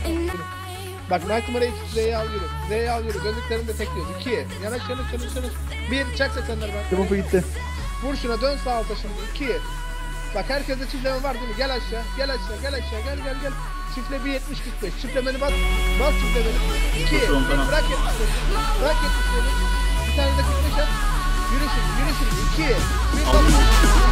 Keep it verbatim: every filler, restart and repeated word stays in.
Bak Nightmare'ı Z'ye al yürü. Z'ye al yürü. Döndüklerinde tekliyoruz. iki. Yanaş yanaş yanaş yanaş. bir. Çak seksenler ben. Demopu gitti. Vur şuna dön sağ alta şimdi. iki. Bak herkeste çiftleme var değil mi? Gel aşağı. Gel aşağı. Gel aşağı. Gel gel gel. Çiftle bir yetmiş kırk beş. Çiftlemeni bas. Bas çiftlemeni. iki. Bırak yetmiş beş. Bırak yetmiş beş. Bir tane de kırk beş at. Yürü şimdi. Yürü şimdi. iki. bir.